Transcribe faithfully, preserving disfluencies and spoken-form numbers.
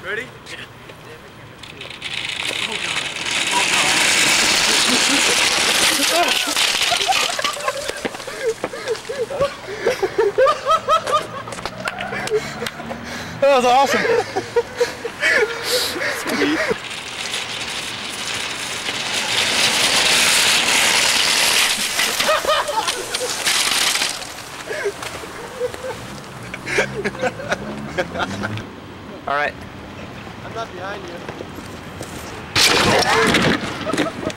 Ready? Yeah. Oh god. That was awesome. Sweet. All right. I'm not behind you.